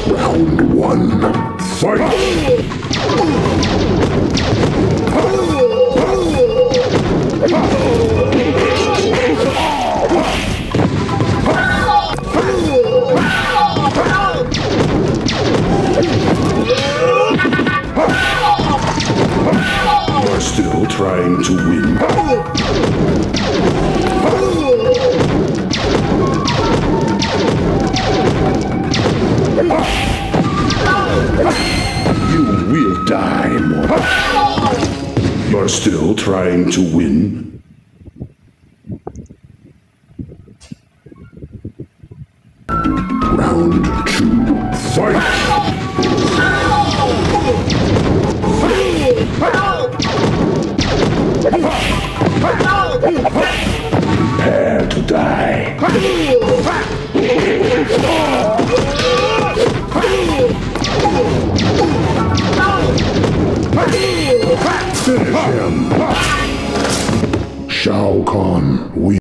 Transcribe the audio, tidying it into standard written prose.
Round one. Fight! You're still trying to win. You will die, mortal. You're still trying to win. Round two. Fight! Prepare to die. Finish him. SHAO KAHN wins.